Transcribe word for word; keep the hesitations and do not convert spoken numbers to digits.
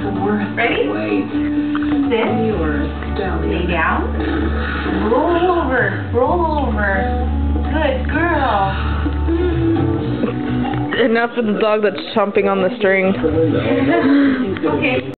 Ready? Sit. Lay down. Roll over. Roll over. Good girl. Enough for the dog that's chomping on the string. Okay.